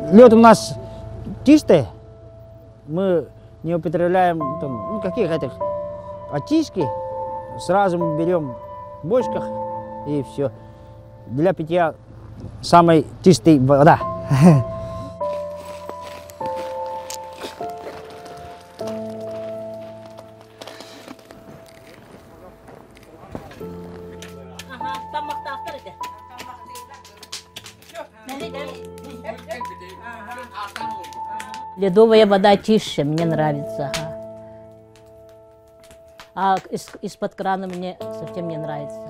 лед у нас чистый, мы не употребляем там, никаких этих очистки, сразу мы берем в бочках и все. Для питья самая чистая вода. Ледовая вода чище, мне нравится. А из-под крана мне совсем не нравится.